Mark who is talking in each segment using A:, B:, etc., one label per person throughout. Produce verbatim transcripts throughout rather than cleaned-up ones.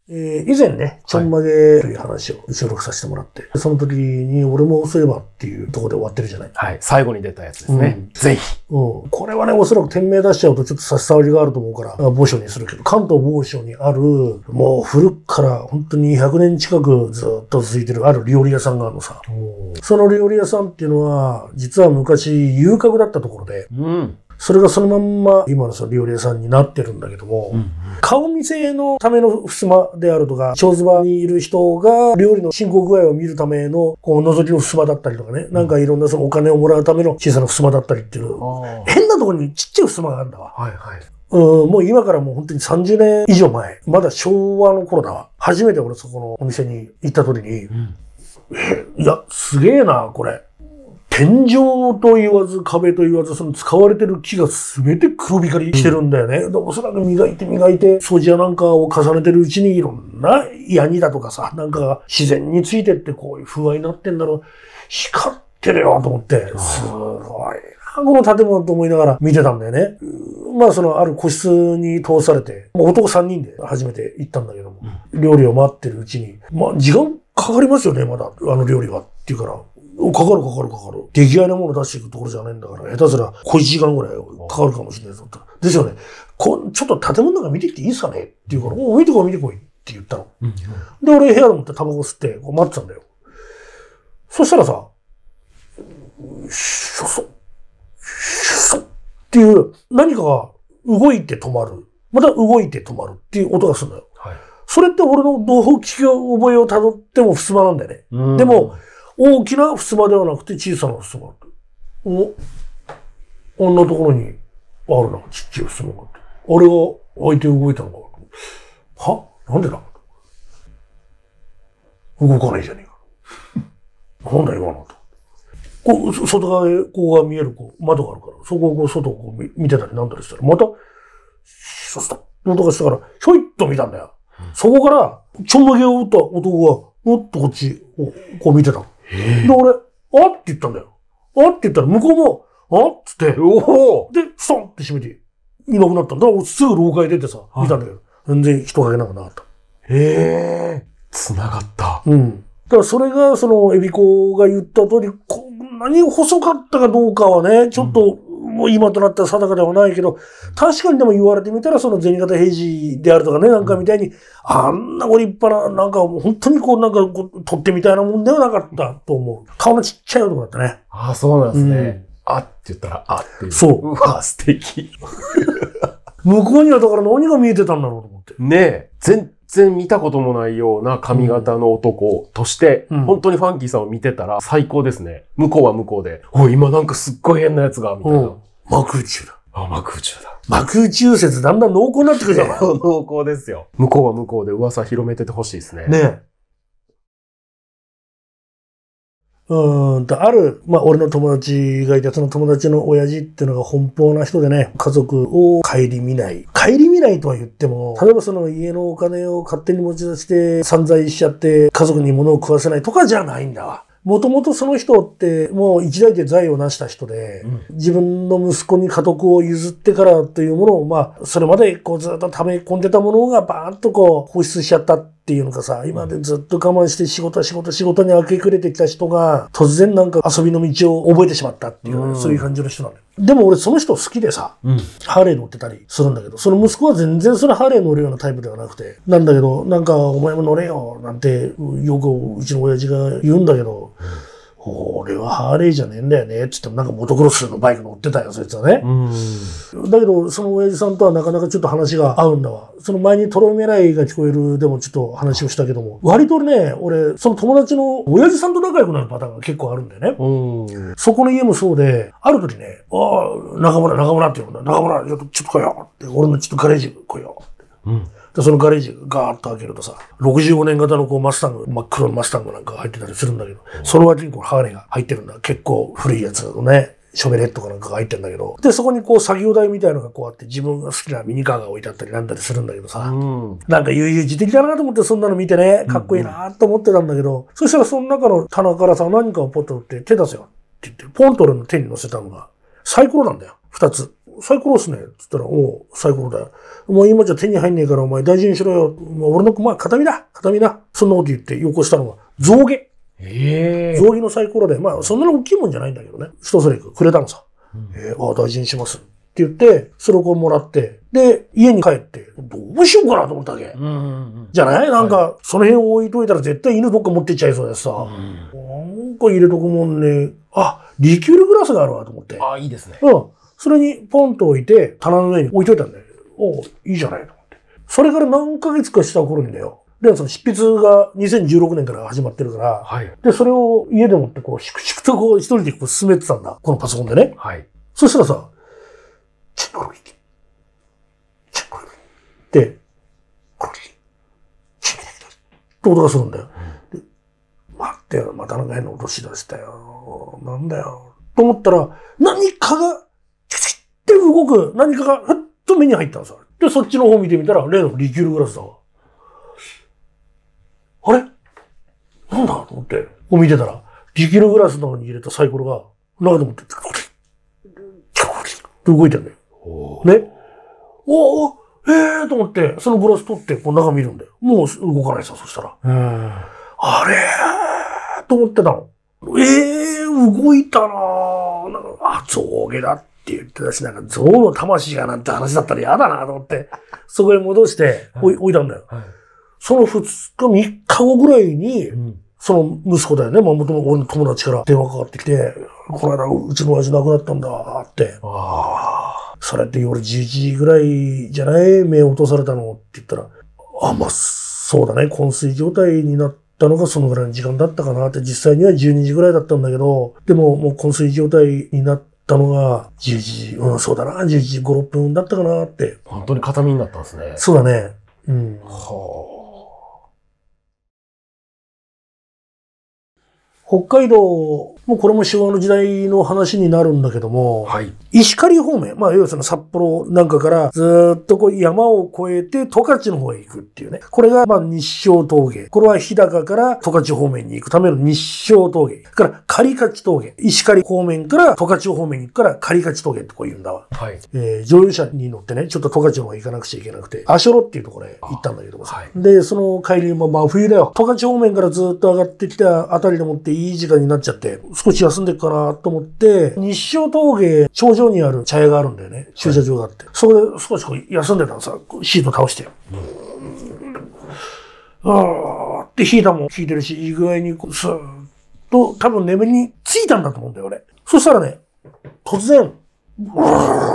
A: えー、以前ね、ちょんまげという話を収録させてもらって、はい、その時に俺もそういえばっていうところで終わってるじゃない。
B: はい。最後に出たやつですね。うん、ぜひ。
A: うん。これはね、おそらく店名出しちゃうとちょっと差し障りがあると思うから、某所にするけど、関東某所にある、もう古くから本当にひゃくねん近くずっと続いてるある料理屋さんがあるのさ。その料理屋さんっていうのは、実は昔遊郭だったところで、うん、それがそのまんま今のその料理屋さんになってるんだけども、うんうん、顔見せのための襖であるとか、長ズバにいる人が料理の進行具合を見るためのこう覗きの襖だったりとかね、うん、なんかいろんなそのお金をもらうための小さな襖だったりっていう、変なところにちっちゃい襖があるんだわ。はいはい。うん、もう今からもう本当にさんじゅうねん以上前、まだ昭和の頃だわ。初めて俺そこのお店に行った時に、うん、え、いや、すげえな、これ。天井と言わず壁と言わずその使われてる木が全て黒光りしてるんだよね。うん、おそらく磨いて磨いて掃除やなんかを重ねてるうちにいろんなヤニだとかさ、なんかが自然についてってこういう風合いになってんだろう。光ってるよと思って、すごいな、この建物と思いながら見てたんだよね。まあそのある個室に通されて、男さんにんで初めて行ったんだけども、うん、料理を待ってるうちに、まあ時間かかりますよね、まだ、あの料理はっていうから。かかるかかるかかる。出来合いのもの出していくところじゃないんだから、下手すら小いちじかんぐらいかかるかもしれないぞ。ですよね。こちょっと建物の中見てきていいですかねって言うから、お見てこい見てこいって言ったの。うんうん、で、俺部屋で持ってタバコ吸ってこう待ってたんだよ。そしたらさ、シュソッ、シュソッっていう何かが動いて止まる。また動いて止まるっていう音がするんだよ。はい、それって俺の動機覚えを辿っても襖なんだよね。うん、でも、大きな襖ではなくて小さな襖があって。お、あんなところにあるな、ちっちゃい襖があって。あれが開いて動いたのか。は？なんでだ？動かないじゃねえか。なんだ今のと。こう、外側へ、ここが見えるこう窓があるから、そこをこう外をこう見てたりなんだりしたら、また、シュッと音がしたから、ひょいっと見たんだよ。うん、そこから、ちょんまげを打った男が、もっとこっちをこう見てたの。で、俺、あって言ったんだよ。あって言ったら、向こうも、あっつって、おで、ストンって閉めて、いなくなったんだ。俺すぐ廊下へ出てさ、見たんだけど、全然人影なんかなかった。
B: へえ、繋がった。
A: うん。だからそれが、その、エビコが言った通り、こんなに細かったかどうかはね、ちょっと、うん、もう今となったら定かではないけど、確かにでも言われてみたら、その銭形平次であるとかね、なんかみたいに、あんなご立派な、なんか本当にこう、なんかこう、取ってみたいなもんではなかったと思う。顔のちっちゃい男だったね。
B: ああ、そうなんですね。うん、あって言ったら、あっていう。
A: そう。
B: うわ、素敵。
A: 向こうにはだから何が見えてたんだろうと思って。
B: ねえ。全然見たこともないような髪型の男として、うん、本当にファンキーさんを見てたら最高ですね。向こうは向こうで、おい、今なんかすっごい変なやつが、みたいな。
A: 真空中だ。
B: あ、真空中だ。
A: 真空中説だんだん濃厚になってくるじゃん。
B: 濃厚ですよ。向こうは向こうで噂広めててほしいですね。
A: ねえ。うーんと、ある、まあ、俺の友達がいて、その友達の親父っていうのが奔放な人でね、家族を顧みない。顧みないとは言っても、例えばその家のお金を勝手に持ち出して散財しちゃって、家族に物を食わせないとかじゃないんだわ。もともとその人ってもう一代で財を成した人で、うん、自分の息子に家督を譲ってからというものを、まあ、それまでこうずっと溜め込んでたものがバーンとこう放出しちゃったっていうのかさ、今までずっと我慢して仕事仕事仕事に明け暮れてきた人が突然なんか遊びの道を覚えてしまったっていう、うん、そういう感じの人なのよ。でも俺その人好きでさ、うん、ハーレー乗ってたりするんだけど、その息子は全然それハーレー乗るようなタイプではなくて、なんだけど、なんかお前も乗れよなんてよくうちの親父が言うんだけど、うん、俺はハーレーじゃねえんだよねって言ってもなんかモトクロスのバイク乗ってたよ、そいつはね。うん、だけどその親父さんとはなかなかちょっと話が合うんだわ。その前にトロメライが聞こえるでもちょっと話をしたけども、割とね、俺その友達の親父さんと仲良くなるパターンが結構あるんだよね。うん、そこの家もそうで、ある時ね、ああ、中村、中村って言うんだ。中村、ちょっと、ちょっと来よって、俺のちょっとガレージ来よって。うん、でそのガレージガーッと開けるとさ、ろくじゅうごねん型のこうマスタング、真っ黒のマスタングなんかが入ってたりするんだけど、うん、その脇にこうハーレーが入ってるんだ。結構古いやつのね、ショベレットかなんかが入ってるんだけど、で、そこにこう作業台みたいなのがこうあって、自分が好きなミニカーが置いてあったりなんだりするんだけどさ、うん、なんか悠々自適だなと思ってそんなの見てね、かっこいいなと思ってたんだけど、うんうん、そしたらその中の棚からさ、何かをポッと取って手出せよって言って、ポンと俺の手に乗せたのが、サイコロなんだよ。二つ。 サイコロっすね。つったら、おう、サイコロだよ。もう今じゃ手に入んねえからお前大事にしろよ。もう俺の、まあ、形見だ。形見だ。そんなこと言ってよこしたのが、象牙。
B: ええ。
A: 象牙のサイコロで、まあ、そんなに大きいもんじゃないんだけどね。一スレイクくれたのさ。うん、えー、ああ、大事にします。って言って、それをこうもらって、で、家に帰って、どうしようかなと思ったわけ。うんうんうん、じゃないなんか、はい、その辺置いといたら絶対犬どっか持ってっちゃいそうでさ。うん、なんか入れとくもんね。あ、リキュールグラスがあるわと思って。
B: ああ、いいですね。
A: うん。それにポンと置いて、棚の上に置いといたんだよ。おう、いいじゃないと思って。それから何ヶ月かした頃にだよ。で、その執筆がにせんじゅうろくねんから始まってるから、はい、で、それを家でもってこう、粛々とこう一人でこう進めてたんだ。このパソコンでね。はい。そしたらさ、チッコロリ、チッコロリ、で、コロリ、チッコロリ、って音がするんだよ。うん、で、待ってよ、またなんか変な音しだしたよ。なんだよ。と思ったら、何かが、チクチクって動く、何かが、ふっと目に入ったのさ。で、そっちの方見てみたら、例のリキュールグラスだわ。あれなんだと思って、こう見てたら、リキュールグラスの中に入れたサイコロが、中でもって、チコリチコリって動いてんだよ。ね。おおええー、と思って、そのグラス取って、こう中見るんだよ。もう動かないさ、そしたら。あれーと思ってたの。ええー、動いたなぁ。なんか、あ、象牙だって言ってたし、なんか象の魂がなんて話だったら嫌だなと思って、そこへ戻して、置い、置いたんだよ。はい、そのふつか、みっかごぐらいに、うん、その息子だよね。まあ、もともと俺の友達から電話かかってきて、この間、うちの親父亡くなったんだって。ああ。それって夜じゅういちじぐらいじゃない目を落とされたのって言ったら、あ、まあ、そうだね。昏睡状態になったのがそのぐらいの時間だったかなって、実際にはじゅうにじぐらいだったんだけど、でももう昏睡状態になったのがじゅういちじ、うん、そうだな、じゅういちじご、ろっぷんだったかなって。
B: 本当に形見になったんですね。
A: そうだね。うん。はあ。北海道、もうこれも昭和の時代の話になるんだけども、はい、石狩方面、まあ要はその札幌なんかからずーっとこう山を越えて十勝の方へ行くっていうね。これがまあ日照峠。これは日高から十勝方面に行くための日照峠。から狩勝峠。石狩方面から十勝方面に行くから狩勝峠ってこう言うんだわ。はい、えー、乗用車に乗ってね、ちょっと十勝の方へ行かなくちゃいけなくて、足寄っていうところへ行ったんだけどもさ。はい、で、その帰りも真冬だよ。十勝方面からずっと上がってきたあたりでもっていい時間になっちゃって、少し休んでいくかなと思って、日照峠頂上にある茶屋があるんだよね。駐車場があって。はい、そこで少しこう休んでたのさ、シート倒して。うん、あーって引いたもん引いてるし、いい具合にこうスーッと多分眠りについたんだと思うんだよ、俺。そしたらね、突然、ブー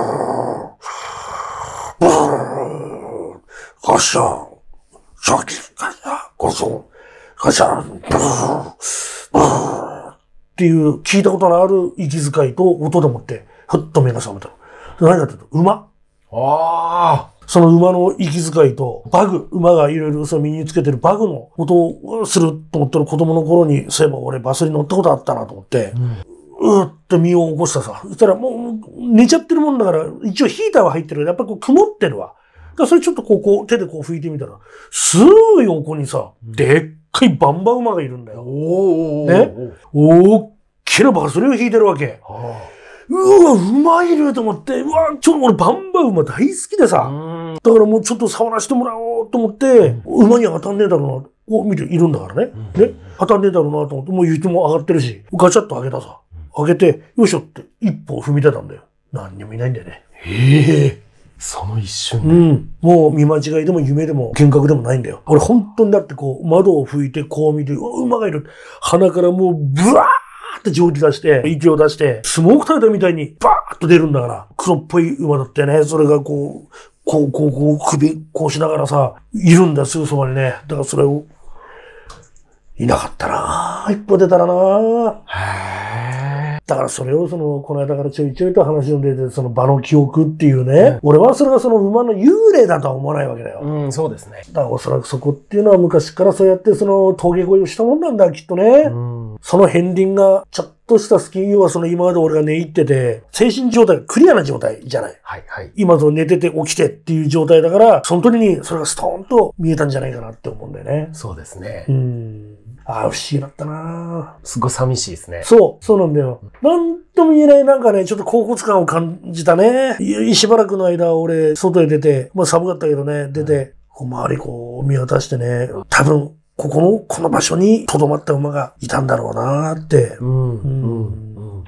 A: ブーガシャン、シャキガシャン、ゴソン、ガシャン、ブーブーっていう聞いたことのある息遣いと音でもって、ふっと目が覚めたの。何かというと、馬。ああ。その馬の息遣いと、バグ、馬がいろいろその身につけてるバグの音をすると思ってる子供の頃に、そういえば俺バスに乗ったことあったなと思って、うん、うーっと身を起こしたさ。そしたらもう寝ちゃってるもんだから、一応ヒーターは入ってるけど、やっぱりこう曇ってるわ。だからそれちょっとこう、こう手でこう拭いてみたら、すぐ横にさ、でっかいバンバ馬がいるんだよ。おーね。おっきなバスレを引いてるわけ。はあ、うわ、馬いると思って、うわ、ちょっと俺バンバ馬大好きでさ。だからもうちょっと触らせてもらおうと思って、うん、馬には当たんねえだろうな。こう見ているんだからね。うん、ね。当たんねえだろうなと思って、もう雪も上がってるし、ガチャッと開けたさ。開けて、よいしょって一歩踏み出たんだよ。何にもいないんだよね。
B: へえ。その一瞬
A: で。うん。もう見間違いでも夢でも幻覚でもないんだよ。俺本当にだってこう、窓を拭いてこう見て、うわ、馬がいる。鼻からもうブワーって蒸気出して、息を出して、スモークタイターみたいにバーッと出るんだから、黒っぽい馬だってね、それがこう、こう、こう、こう、首、こうしながらさ、いるんだ、すぐそばにね。だからそれを、いなかったなぁ。一歩出たらなぁ。へー。だからそれをその、この間からちょいちょいと話を出て、その場の記憶っていうね、うん、俺はそれがその馬の幽霊だとは思わないわけだよ。
B: うん、そうですね。
A: だからおそらくそこっていうのは昔からそうやってその峠越えをしたもんなんだ、きっとね。うん、その片鱗が、ちょっとしたスキーはその今まで俺が寝入ってて、精神状態がクリアな状態じゃない。はいはい。今その寝てて起きてっていう状態だから、その時にそれがストーンと見えたんじゃないかなって思うんだよね。
B: そうですね。
A: うん。 ああ、不思議だったな。
B: すごい寂しいですね。
A: そう、そうなんだよ。なんとも言えない、なんかね、ちょっと恍惚感を感じたね。いしばらくの間、俺、外へ出て、まあ寒かったけどね、出て、こう周りこう見渡してね、多分、ここの、この場所に留まった馬がいたんだろうなって。
B: うん。うん。うん。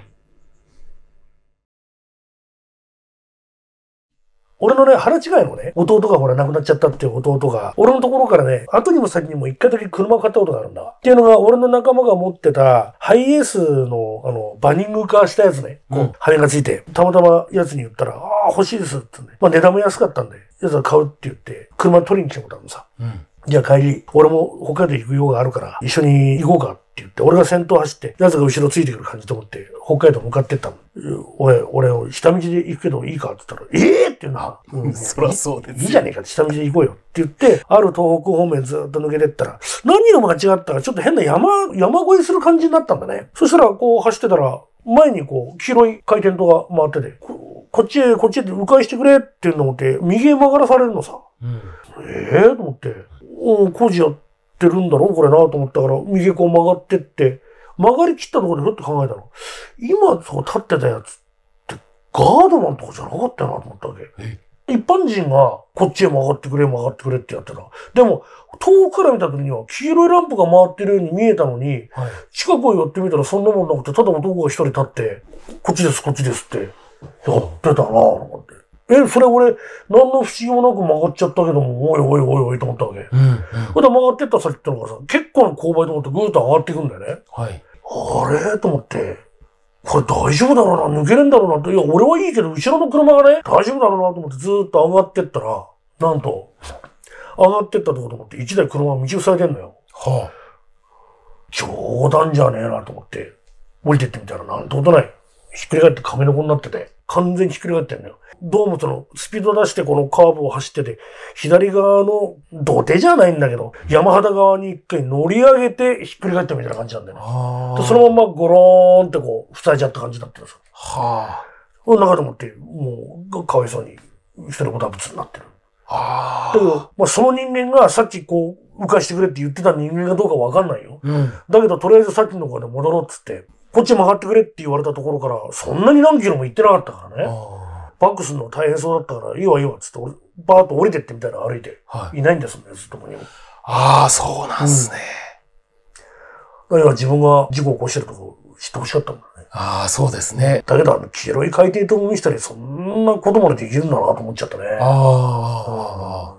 A: 俺のね、腹違いのね、弟がほら亡くなっちゃったっていう弟が、俺のところからね、後にも先にも一回だけ車を買ったことがあるんだわ。っていうのが、俺の仲間が持ってた、ハイエースの、あの、バニング化したやつね、こう、羽がついて、たまたまやつに言ったら、ああ、欲しいですってね。まあ値段も安かったんで、やつは買うって言って、車取りに来てもらったのさ。うん、じゃあ帰り、俺も北海道行く用があるから、一緒に行こうかって言って、俺が先頭走って、やつが後ろついてくる感じと思って、北海道向かってったの。俺、俺、下道で行くけどいいかって言ったら、ええー、って言うな。
B: うん、そりゃそうです。
A: いいじゃねえかって下道で行こうよって言って、ある東北方面ずっと抜けてったら、何の間違ったかちょっと変な山、山越えする感じになったんだね。そしたら、こう走ってたら、前にこう、黄色い回転灯が回ってて、こ, こっちへ、こっちへって迂回してくれっていうのを思って、右へ曲がらされるのさ。うん、ええー、と思って、うん、工事やってるんだろうこれなと思ったから、右へこう曲がってって、曲がり切ったところでふっと考えたの。今そこ立ってたやつってガードマンとかじゃなかったよなと思ったわけ。一般人がこっちへ曲がってくれ曲がってくれってやってた。でも遠くから見た時には黄色いランプが回ってるように見えたのに、はい、近くを寄ってみたらそんなもんなくて、ただ男が一人立って、こっちですこっちですってやってたなぁと思って。え、それ俺、何の不思議もなく曲がっちゃったけども、おいおいおいおいと思ったわけ。うんうん、それで曲がってった先ってのがさ、結構な勾配と思ってぐーっと上がっていくんだよね。はい、あれと思って、これ大丈夫だろうな、抜けれんだろうなって、いや、俺はいいけど、後ろの車がね、大丈夫だろうなと思ってずーっと上がってったら、なんと、上がってったところと思って、一台車が道塞いでんのよ。はあ、冗談じゃねえなと思って、降りてってみたらなんてことない。ひっくり返って亀の子になってて、完全にひっくり返ってんのよ。どうもその、スピード出してこのカーブを走ってて、左側の土手じゃないんだけど、山肌側に一回乗り上げてひっくり返ったみたいな感じなんだよね。でそのままゴローンってこう、塞いじゃった感じだったんですよ。はぁ。この中でもって、もう、かわいそうに、一人ボタンブツになってる。はぁ。だけど、まあ、その人間がさっきこう、浮かしてくれって言ってた人間がどうかわかんないよ。うん、だけど、とりあえずさっきの方で戻ろうっつって、こっち曲がってくれって言われたところから、そんなに何キロも行ってなかったからね。バックするの大変そうだったから、いいわいいわっつって、バーッと降りてってみたいな歩いて、はい、いないんですもんね、ずっとここにも。
B: ああ、そうなんすね。
A: うん、だから自分が事故を起こしてるとこ知ってほしかったんだね。
B: ああ、そうですね。
A: だけど、あの、黄色い海底灯を見せたり、そんなことまでできるんだなと思っちゃったね。ああ。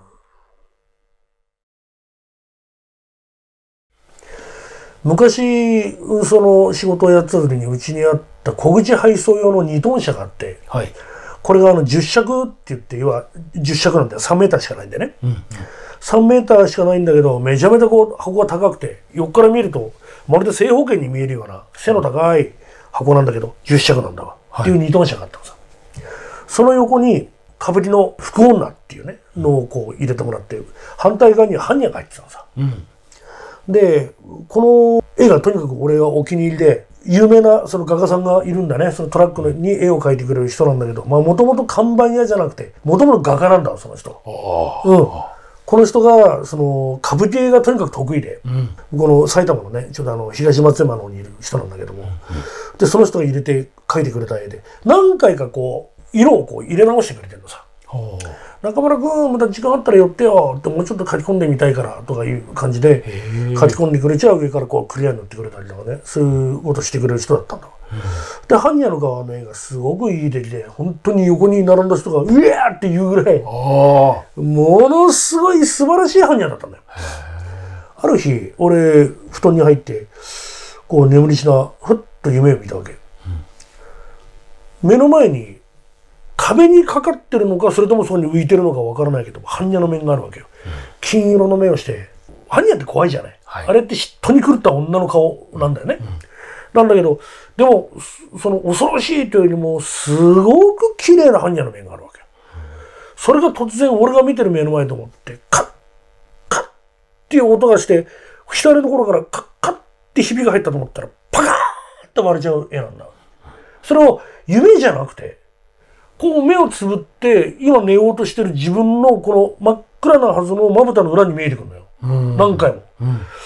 A: 昔、その仕事をやってた時にうちにあった小口配送用のにトン車があって、はい、これがあのじゅっ尺って言って、要はじゅっ尺なんだよ。さんメーターしかないんだよね。うんうん、さんメーターしかないんだけど、めちゃめちゃこう箱が高くて、横から見ると、まるで正方形に見えるような背の高い箱なんだけど、じゅっ尺なんだわ。はい、っていうにトン車があったのさ。その横に、歌舞伎の福女っていうね、のをこう入れてもらって、反対側には般若が入ってたのさ。うん、で、この絵がとにかく俺がお気に入りで、有名なその画家さんがいるんだね。そのトラックに絵を描いてくれる人なんだけど、まあもともと看板屋じゃなくて、もともと画家なんだ、その人。うん。この人が、その、歌舞伎絵がとにかく得意で、うん、この埼玉のね、ちょっとあの、東松山の方にいる人なんだけども、うん、で、その人が入れて描いてくれた絵で、何回かこう、色をこう入れ直してくれてるのさ。中村くん、また時間あったら寄ってよって、もうちょっと書き込んでみたいからとかいう感じで書き込んでくれちゃう、上からこうクリアに塗ってくれたりとかね、そういうことしてくれる人だったんだ。うん、で、般若の側の絵がすごくいい出来で、本当に横に並んだ人がうわーって言うぐらい、ものすごい素晴らしい般若だったんだよ。ある日、俺、布団に入って、こう眠りしな、ふっと夢を見たわけ。うん、目の前に、壁にかかってるのか、それともそこに浮いてるのかわからないけど、般若の面があるわけよ。うん、金色の目をして、般若って怖いじゃない。はい、あれって嫉妬に狂った女の顔なんだよね。うん、なんだけど、でも、その恐ろしいというよりも、すごく綺麗な般若の面があるわけよ。うん、それが突然俺が見てる目の前と思って、カッ、カッっていう音がして、左のところからカッカッってひびが入ったと思ったら、パカーッと割れちゃう絵なんだ。それを夢じゃなくて、こう目をつぶって今寝ようとしてる自分のこの真っ暗なはずのまぶたの裏に見えてくるのよ。何回も。うん、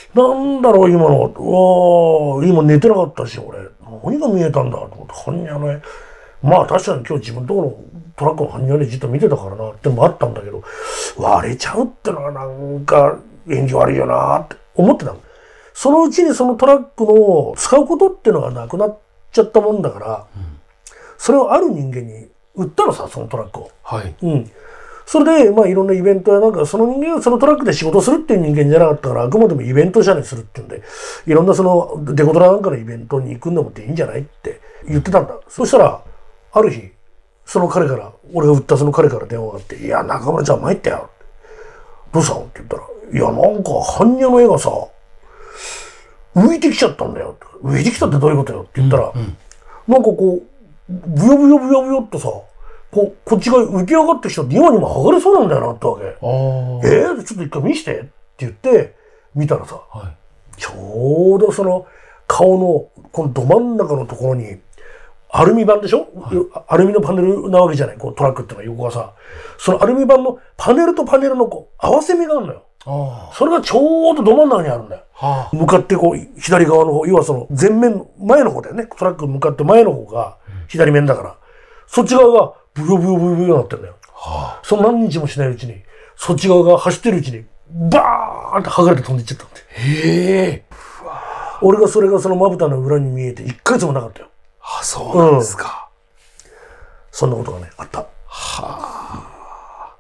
A: なんだろう、今の。うわー今寝てなかったし、俺。何が見えたんだと思って、般若の絵。まあ確かに今日自分のところのトラックの般若の絵じっと見てたからなってのもあったんだけど、割れちゃうってのはなんか縁起悪いよなって思ってたの。そのうちにそのトラックの使うことっていうのがなくなっちゃったもんだから、うん、それをある人間に売ったのさ、そのトラックを。
B: はい。
A: うん。それで、まあいろんなイベントやなんか、その人間はそのトラックで仕事するっていう人間じゃなかったから、あくまでもイベント車にするっていうんで、いろんなそのデコトラなんかのイベントに行くんでもっていいんじゃないって言ってたんだ。そしたら、ある日、その彼から、俺が売ったその彼から電話があって、いや、中村ちゃん参ったよ。どうしたのって言ったら、いや、なんか、般若の絵がさ、浮いてきちゃったんだよ。浮いてきたってどういうことよって言ったら、うんうん、なんかこう、ブヨブヨブヨブヨってさ、ここっちが浮き上がってきたって今にも剥がれそうなんだよなってわけ。えー、ちょっと一回見してって言って見たらさ、はい、ちょうどその顔のこのど真ん中のところにアルミ板でしょ、はい、アルミのパネルなわけじゃない、こうトラックってのは横がさ、そのアルミ板のパネルとパネルのこう合わせ目があるのよ。それがちょうどど真ん中にあるんだよ。はあ、向かってこう左側の方、要はその前面前の方だよね。トラック向かって前の方が左面だから、うん、そっち側がブヨブヨブヨブヨになってんだよ。はあ、その何日もしないうちに、そっち側が走ってるうちに、バーンって剥がれて飛んでいっちゃったんで。
B: へえ。
A: 俺がそれがそのまぶたの裏に見えて、一ヶ月もなかったよ。
B: あ、そうなんですか。
A: うん、そんなことがね、あった。
B: はあ。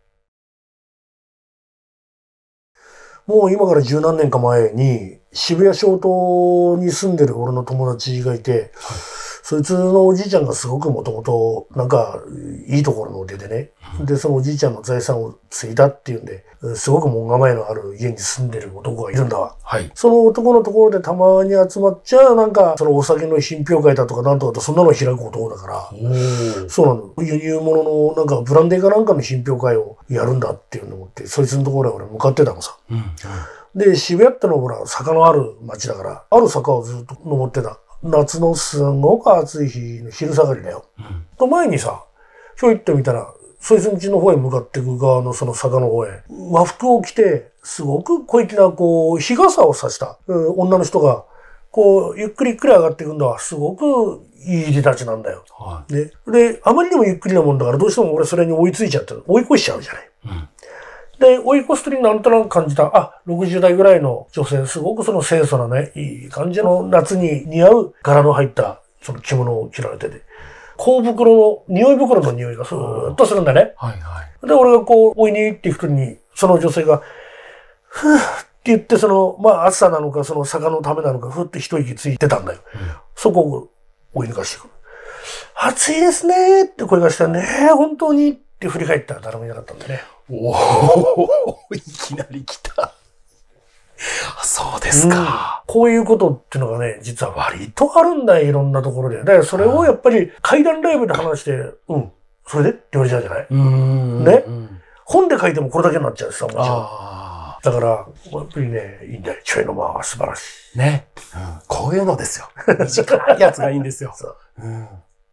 A: もう今から十何年か前に、渋谷小島に住んでる俺の友達がいて、はい、そいつのおじいちゃんがすごくもともと、なんか、いいところの出でね。で、そのおじいちゃんの財産を継いだっていうんで、すごく門構えのある家に住んでる男がいるんだわ。はい。その男のところでたまに集まっちゃ、なんか、そのお酒の品評会だとかなんとかとそんなの開く男だから。そうなの。輸入物の、なんか、ブランデーかなんかの品評会をやるんだっていうのを思って、そいつのところへ俺向かってたのさ。うんうん、で、渋谷ってのはほら、坂のある街だから、ある坂をずっと登ってた。夏のすごく暑い日の昼下がりだよ。うん、と前にさ、ひょいってみたら、そいつん家の方へ向かっていく側のその坂の方へ、和服を着て、すごく小粋な、こう、日傘を差した、うん、女の人が、こう、ゆっくりゆっくり上がっていくんだわ。すごくいい入り立ちなんだよ。はい、で、で、あまりにもゆっくりなもんだから、どうしても俺それに追いついちゃって、追い越しちゃうじゃない。うんで、追い越すときになんとなく感じた、あ、ろくじゅう代ぐらいの女性、すごくその清楚なね、いい感じの夏に似合う柄の入ったその着物を着られてて、香袋の、匂い袋の匂いがスーッとするんだね。はいはい。で、俺がこう、追いに行っていくときに、その女性が、ふーって言って、その、まあ暑さなのか、その坂のためなのか、ふーって一息ついてたんだよ。うん、そこを追い抜かしていく。暑いですねーって声がしたね、本当にって振り返ったら誰もいなかったんだね。
B: おお、いきなり来た。そうですか、
A: うん。こういうことっていうのがね、実は割とあるんだよ、いろんなところで。だからそれをやっぱり怪談ライブで話して、うん、それでって言われちゃうじゃない。うんね、うん。本で書いてもこれだけになっちゃうしさ、もちろん。あだから、やっぱりね、いいんだよ。ちょいの間は素晴らしい。
B: ね。うん、こういうのですよ。短いやつがいいんですよ。そう。うん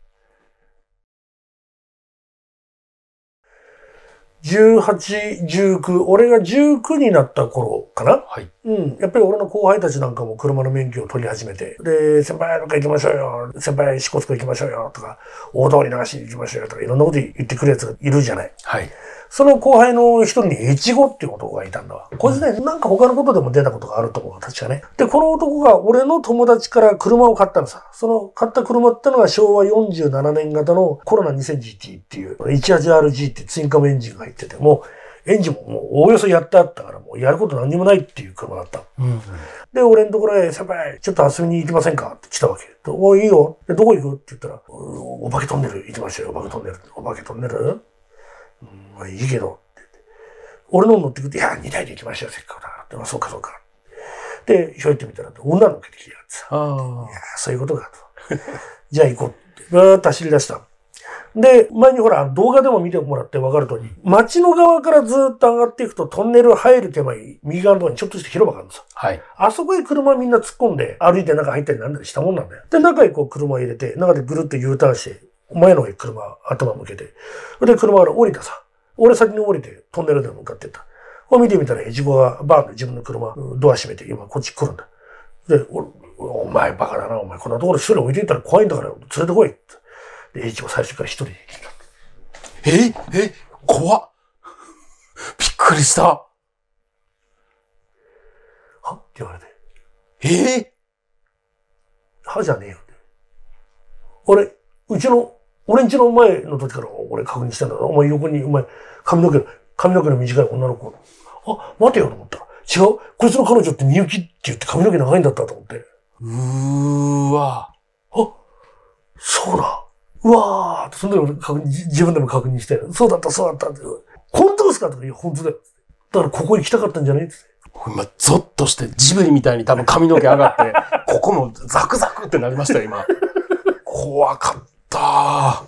A: じゅうはち、じゅうきゅう、俺がじゅうきゅうになった頃かな。はい。うん。やっぱり俺の後輩たちなんかも車の免許を取り始めて、で、先輩どっか行きましょうよ。先輩四国行きましょうよ。とか、大通り流しに行きましょうよ。とか、いろんなこと言ってくるやつがいるじゃない。はい。その後輩の一人に越後っていう男がいたんだわ。こいつね、なんか他のことでも出たことがあると思う。確かね。で、この男が俺の友達から車を買ったのさ。その買った車ってのがしょうわよんじゅうななねん型のコロナ にせんジーティー っていう いちはちアールジー ってツインカムエンジンが入ってて、もうエンジンももうおおよそやってあったから、もうやること何にもないっていう車だった。うんうん、で、俺のところへ、先輩、ちょっと遊びに行きませんかって来たわけ。おいいよ。で、どこ行くって言ったら、お化けトンネル行きましょうよ。お化けトンネル。お化けトンネルうん、いいけど、って言って。俺の乗ってくると、いや、にだいで行きましょう、せっかくだからって。まあ、そうか、そうか。で、ひょいってみたら、女の子で来てやってさ。いや、そういうことかと。じゃあ行こうって。バーッと走り出した。で、前にほら、動画でも見てもらって分かる通り、街の側からずっと上がっていくと、トンネル入る手前、右側のところにちょっとした広場があるんですよ。はい。あそこへ車みんな突っ込んで、歩いて中入ったりなんだりしたもんなんだよ。で、中へこう車を入れて、中でぐるっと U ターンして、前の方へ車、頭向けて。で、車から降りたさ。俺先に降りてトンネルで向かってった。 こう見てみたら、エジゴがバーンと自分の車、ドア閉めて、今こっち来るんだ。で、お前バカだな、お前こんなところ一人置いていったら怖いんだから連れてこいって。で、エジゴ最初から一人で
B: 来た。ええ怖っ。びっくりした。は
A: って言われて。
B: ええ
A: はじゃねえよって。俺、うちの、俺んちの前の時から俺確認してんだから、お前横に、お前、髪の毛、髪の毛の短い女の子。あ、待てよと思ったら。違うこいつの彼女ってみゆきって言って髪の毛長いんだったと思って。
B: うーわ。
A: あ、そうだ。うわーって、その時俺確認、自分でも確認して、そうだった、そうだったって。本当ですかとか、いや、本当だよ。だからここ行きたかったんじゃないって。
B: 今、ゾッとして、ジブリみたいに多分髪の毛上がって、ここもザクザクってなりましたよ、今。怖かったー。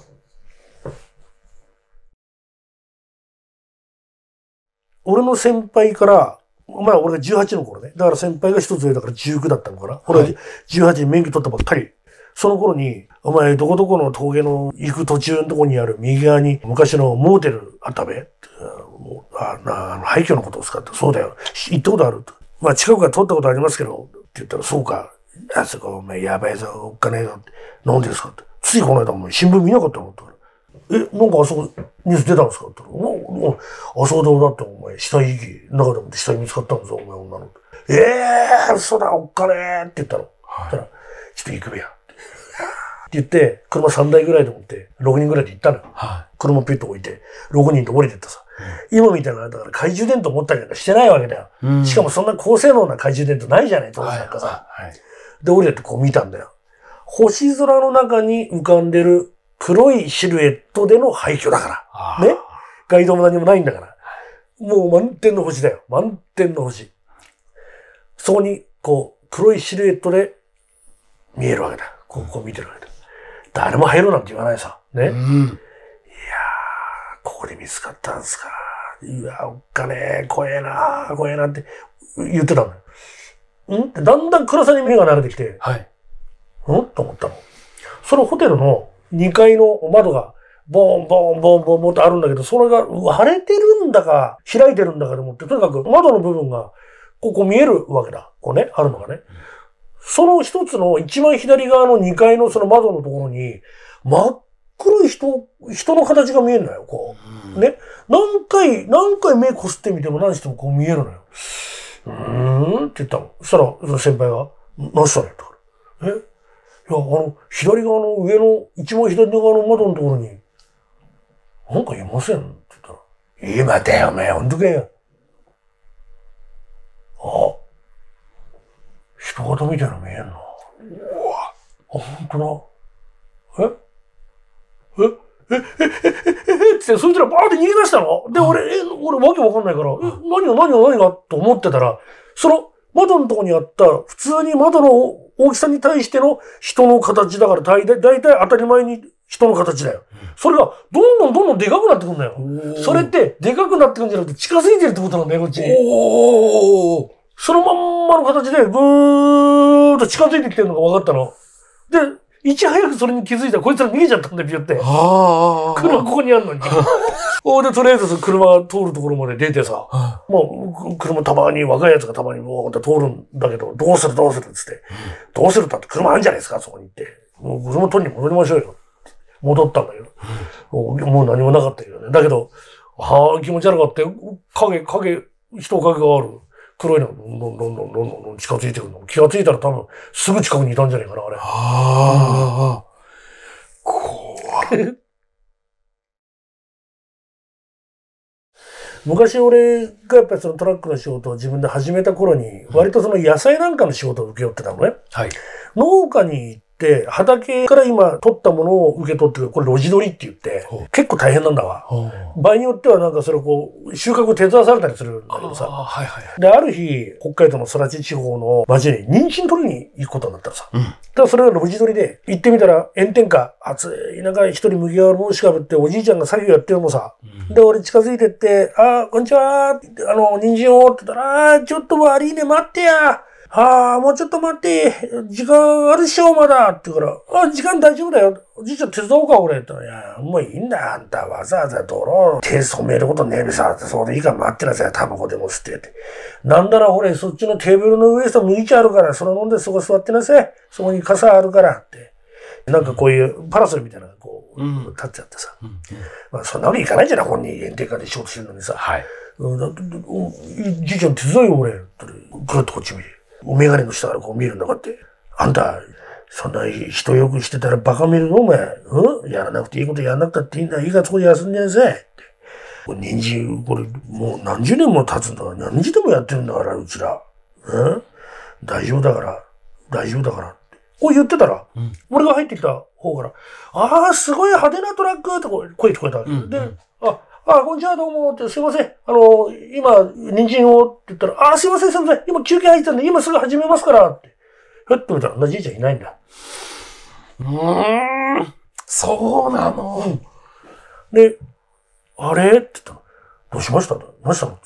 A: 俺の先輩から、まあ俺がじゅうはちの頃ね。だから先輩が一つ上だからじゅうきゅうだったのかな。俺はじゅうはちに免許取ったばっかり。その頃に、お前どこどこの峠の行く途中のとこにある右側に昔のモーテルあったべ。あなあの廃墟のことを使って、そうだよ。行ったことあると。まあ近くから通ったことありますけど、って言ったら、そうか。あそこお前やばいぞ、おっかねえぞって。なんでですかって。ついこの間お前新聞見なかったのって。え、なんかあそこニュース出たんですかって言ったら、おおあそこでだってお前死体遺棄、中でも死体見つかったんですよ、お前女の。ええー、嘘だ、おっかねえって言ったの。はい、そしたら、ちょっと行くべや。って言って、車さんだいぐらいで持って、ろくにんぐらいで行ったのよ。はい、車ピュッと置いて、ろくにんで降りてったさ。うん、今みたいな、だから懐中電灯持ったりなんかしてないわけだよ。うん、しかもそんな高性能な懐中電灯ないじゃない、当時なんかさ。はいはい、で、降りてってこう見たんだよ。星空の中に浮かんでる黒いシルエットでの廃墟だから。ね。街道も何もないんだから。もう満天の星だよ。満天の星。そこに、こう、黒いシルエットで見えるわけだ。こう、こう見てるわけだ。誰も入ろうなんて言わないさ。ね。うん、いやー、ここで見つかったんですか。うわ、おっかねえ、怖えなー、怖えなって言ってたんだよ。んってだんだん暗さに目が慣れてきて。はい。んと思ったの。そのホテルのにかいの窓が、ボンボンボンボンボンとあるんだけど、それが割れてるんだか、開いてるんだかでもって、とにかく窓の部分が、ここ見えるわけだ。こうね、あるのがね。その一つの一番左側のにかいのその窓のところに、真っ黒い人、人の形が見えるのよ、こう。ね。何回、何回目こすってみても何してもこう見えるのよ。うーんって言ったの。そしたら、その先輩が、何したのよ、とか。えいや、あの、左側の上の、一番左側の窓のところに、なんかいませんって言ったら、今だよ、お前、ほんとかよ。あ、人型みたいなの見えんな。うわ、あ、ほんとだ。えええええええって、そいつらバーって逃げ出したので、俺、え、俺わけわかんないから、え、何が何が何がと思ってたら、その窓のとこにあった、普通に窓の大きさに対しての人の形だから、だいたい当たり前に人の形だよ。それが、どんどんどんどんでかくなってくんだよ。それって、でかくなってくんじゃなくて、近づいてるってことなんだよ、こっちに。おー。そのまんまの形で、ぐーっと近づいてきてるのが分かったの。で、いち早くそれに気づいたら、こいつら逃げちゃったんだよ、ピュって。車ここにあるのに。おで、とりあえず車が通るところまで出てさ、もう、車たまに、若いやつがたまにもう通るんだけど、どうするどうするっつって。どうするだって車あるんじゃないですか、そこに行って。もう車取りに戻りましょうよ。戻ったんだけど。もう何もなかったけどね。だけど、はぁ、気持ち悪かったよ。影、影、人影がある。黒いのがどんどんどんどんどんどん近づいてくるの。気がついたら多分、すぐ近くにいたんじゃないかな、あれ。ああ。怖い。昔俺がやっぱりそのトラックの仕事を自分で始めた頃に、割とその野菜なんかの仕事を請け負ってたのね。はい。農家に行って、畑から今取ったものを受け取ってくる、これ路地取りって言って、結構大変なんだわ。場合によってはなんかそれをこう、収穫を手伝わされたりするんだけどさ。はいはい、で、ある日、北海道の空知地方の町に人参取りに行くことになったらさ。うん、だからそれが路地取りで、行ってみたら炎天下、暑い中一人麦わら帽子かぶっておじいちゃんが作業やってるのさ。うん、で、俺近づいてって、あ、こんにちはあの、人参をって言ったら、あ、ちょっと悪いね、待ってや。 ああ、もうちょっと待って、時間あるっしょ、まだって言うから、あ、時間大丈夫だよ。おじいちゃん手伝おうか、俺。って言ったら、いや、もういいんだよ、あんた。わざわざ泥、手染めることねえべさ。そうでいいから待ってなさい、タバコでも吸ってって。なんだら、俺、そっちのテーブルの上さ、向いちゃあるから、その飲んでそこ座ってなさい。そこに傘あるからって。なんかこういうパラソルみたいなのがこう、立っちゃってさ。うんうん、まあ、そんなわけいかないじゃない、本人限定化で仕事してるのにさ。はい。うん、だじいちゃん手伝いよ、俺。ぐるっとこっち見て。メガネの下からこう見るんだかって。あんた、そんな人よくしてたらバカ見るのお前。うんやらなくていいことやらなくたっていいんだ。いいからそこで休んでなさい。って。人参、これ、もう何十年も経つんだから、何時でもやってるんだから、うちら。うん大丈夫だから、大丈夫だから。こう言ってたら、うん、俺が入ってきた方から、ああ、すごい派手なトラックって声聞こえたわけ、うんうん。で、あ、あ、こんにちは、どうも、って、すいません。あの、今、人参を、って言ったら、あ、すいません、すいません。今、休憩入ったんで、今すぐ始めますから、って。ふっと見たら、同じじいちゃんいないんだ。
B: うーん、そうなの、うん、
A: で、あれって言ったら、どうしました何したのって。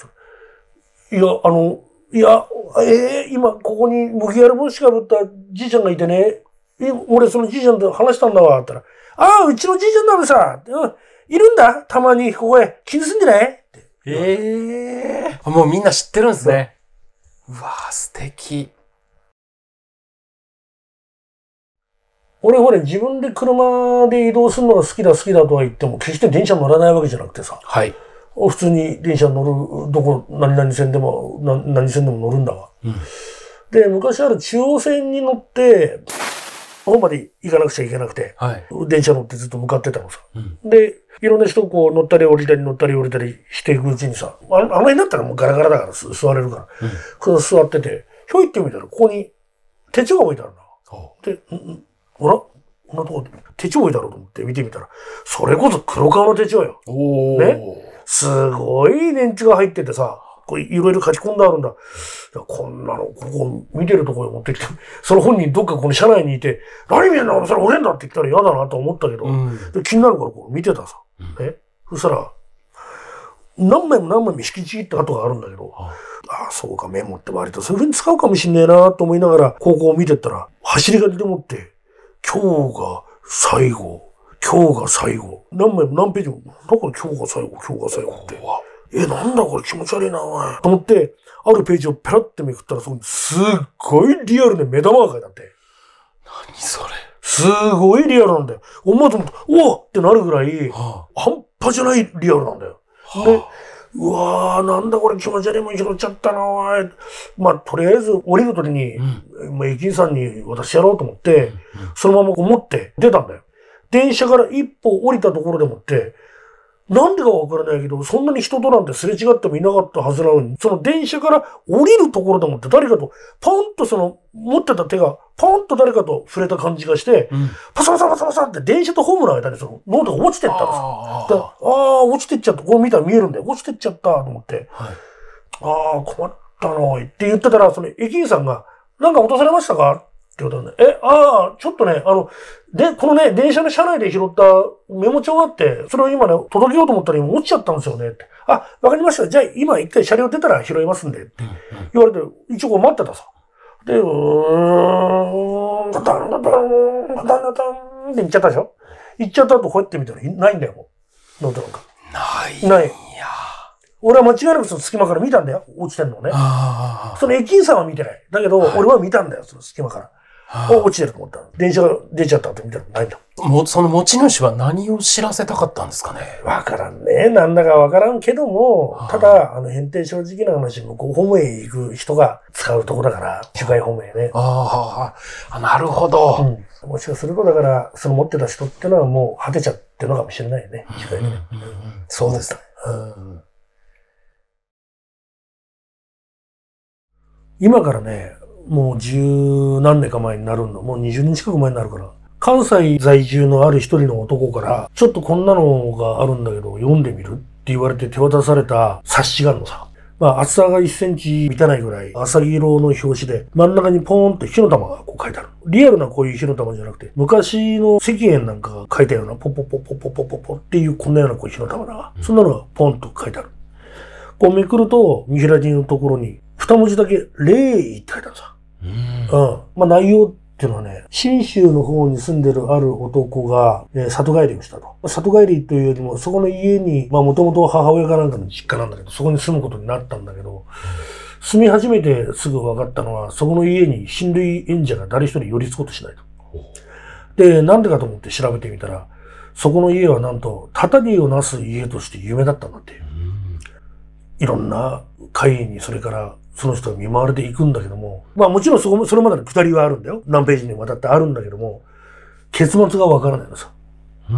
A: いや、あの、いや、えー、今、ここに麦わら帽子かぶったじいちゃんがいてね、俺、そのじいちゃんと話したんだわ、って言ったら、ああ、うちのじいちゃんだべさ、うん、いるんだたまに、ここへ。気にすんじゃないって。
B: ええー。もうみんな知ってるんですね。うわぁ、素敵。
A: 俺、ほれ、自分で車で移動するのが好きだ、好きだとは言っても、決して電車乗らないわけじゃなくてさ。はい。普通に電車乗る、どこ、何々線でも、何線でも乗るんだわ。うん、で、昔ある中央線に乗って、本まで行かなくちゃいけなくて、はい、電車乗ってずっと向かってたのさ。うん、で、いろんな人こう乗ったり降りたり乗ったり降りたりしていくうちにさ、あ, あの辺だったらもうガラガラだから座れるから、うん、座ってて、ひょいって見たらここに手帳が置いてあるんだ。で、んんほらこんなとこ手帳置いてあると思って見てみたら、それこそ黒革の手帳よ。ね。すごい電池が入っててさ、こういろいろ書き込んであるんだ。こんなの、ここ見てるところに持ってきて、その本人どっかこの車内にいて、何見てんだそれ俺んだって言ったら嫌だなと思ったけど、うん、で気になるからこう見てたさ。うん、えそしたら、何枚も何枚も引きちぎった跡があるんだけど、ああ、そうか、メモって割とそういう風に使うかもしんねえなと思いながら、高校を見てったら、走り書きでもって、今日が最後、今日が最後、何枚も何ページも、だから今日が最後、今日が最後って。え、なんだこれ気持ち悪いな、おい。と思って、あるページをペラってめくったら、そこにすっごいリアルで目玉が書いてあって。
B: 何それ
A: すごいリアルなんだよ。思わず、おおってなるぐらい、はあ、半端じゃないリアルなんだよ。はあ、で、うわー、なんだこれ気持ち悪いもん拾っちゃったな、おい。まあ、とりあえず降りるときに、うん、まあ、駅員さんに渡してやろうと思って、うんうん、そのまま持って出たんだよ。電車から一歩降りたところでもって、なんでかわからないけど、そんなに人となんてすれ違ってもいなかったはずなのに、その電車から降りるところでもって誰かと、ポンとその、持ってた手が、ポンと誰かと触れた感じがして、うん、パサパサパサパサって電車とホームの間にその、ノートが落ちてったのさ。ああ、落ちてっちゃった。こう見たら見えるんだよ。落ちてっちゃったと思って。はい、ああ、困ったなって言ってたら、その駅員さんが、なんか落とされましたかって言ったんで、え、ああ、ちょっとね、あの、で、このね、電車の車内で拾ったメモ帳があって、それを今ね、届けようと思ったら今落ちちゃったんですよねって。あ、わかりました。じゃあ今一回車両出たら拾いますんで。って言われて、一応こう待ってたさ。で、うーん、ダタンダタン、ダタンダタンって行っちゃったでしょ行っちゃった後こうやって見たらないんだよ、もう。ノートなんか。
B: ない。
A: ない。俺は間違いなくその隙間から見たんだよ。落ちてんのをね。その駅員さんは見てない。だけど、はい、俺は見たんだよ、その隙間から。お、落ちてると思った。電車が出ちゃったって見たらないんだ。
B: もう、その持ち主は何を知らせたかったんですかね。
A: わからんね。なんだかわからんけども、ただ、あの、変定正直な話、向こう方面へ行く人が使うとこだから、周回方面へね。
B: ああ、なるほど。
A: うん。もしかすると、だから、その持ってた人ってのはもう果てちゃってるのかもしれないよね。周回でね。
B: そうですね。うん
A: 今からね、もう十何年か前になるんだ。もう二十年近く前になるから。関西在住のある一人の男から、ちょっとこんなのがあるんだけど、読んでみるって言われて手渡された冊子があるのさ。まあ厚さがいっセンチ満たないぐらい、浅黄色の表紙で、真ん中にポーンって火の玉がこう書いてある。リアルなこういう火の玉じゃなくて、昔の石燕なんかが書いたような、ポポポポポポポポっていうこんなようなこう火の玉だ。そんなのがポンと書いてある。こうめくると、見開きのところに、二文字だけ、礼意って書いてあるさ。
B: うん。
A: うん。まあ内容っていうのはね、信州の方に住んでるある男が、えー里帰りをしたと。里帰りというよりも、そこの家に、まあもともと母親かなんかの実家なんだけど、そこに住むことになったんだけど、住み始めてすぐ分かったのは、そこの家に親類縁者が誰一人寄りつこうとしないと。で、なんでかと思って調べてみたら、そこの家はなんと、たたりをなす家として有名だったんだって。いろんな会員にそれからその人が見舞われていくんだけども、まあもちろんそこも、それまでの下りはあるんだよ。何ページにわたってあるんだけども、結末がわからないのさ。
B: うん。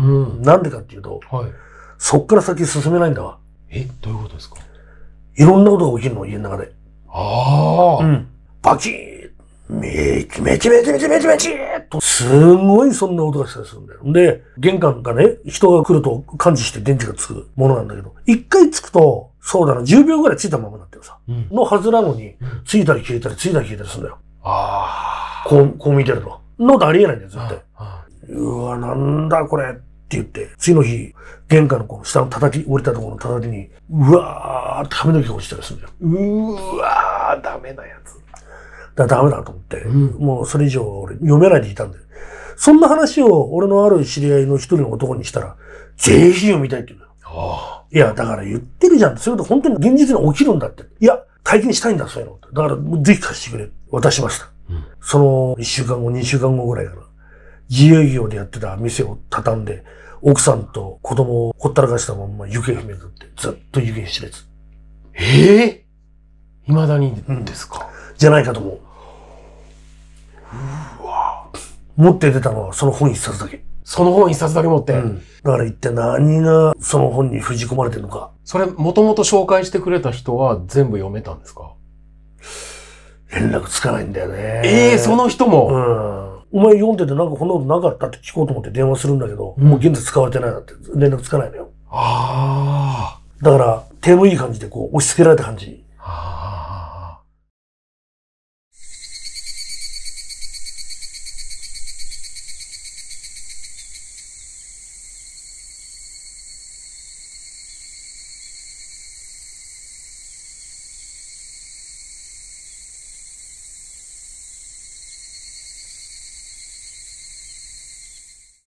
A: なんでかっていうと、
B: はい。
A: そっから先進めないんだわ。
B: え、どういうことですか？
A: いろんなことが起きるの、家の中で。
B: ああ。
A: うん。バキーめちめちめちめちめちめちーっと、すごいそんな音がしたりするんだよ。で、玄関がね、人が来ると感知して電池がつくものなんだけど、一回つくと、そうだな、じゅうびょうぐらいついたままになってるさ。
B: うん、
A: のはずなのに、ついたり消えたり、ついたり消えたりするんだよ。
B: ああ。
A: こう、こう見てると。のとありえないんだよ、絶対。
B: ああ
A: うわ、なんだこれって言って、次の日、玄関のこの下の叩き、降りたところの叩きに、うわーって髪の毛が落ちたりするんだよ。
B: うーわー、ダメなやつ。
A: だからダメだと思って、
B: うん、
A: もうそれ以上俺読めないでいたんだよ。そんな話を俺のある知り合いの一人の男にしたら、ぜひ読みたいって言うのよ。
B: ああ。
A: いや、だから言ってるじゃん。そういうこと本当に現実に起きるんだって。いや、体験したいんだ、そういうのって。だからぜひ貸してくれ。渡しました。
B: うん、
A: その一週間後、二週間後ぐらいから、自営業でやってた店を畳んで、奥さんと子供をほったらかしたまま行方不明だって、ずっと行方知れず。
B: ええー、未だにですか、
A: うん、じゃないかと思う。うわ持って出たのはその本一冊だけ。
B: その本一冊だけ持って。
A: うん、だから一体何がその本に封じ込まれてるのか。
B: それ、もともと紹介してくれた人は全部読めたんですか？
A: 連絡つかないんだよね。
B: ええー、その人も。
A: うん。お前読んでてなんかこんなことなかったって聞こうと思って電話するんだけど、うん、もう現在使われてないなって連絡つかないのよ。
B: ああ。
A: だから、手のいい感じでこう押し付けられた感じ。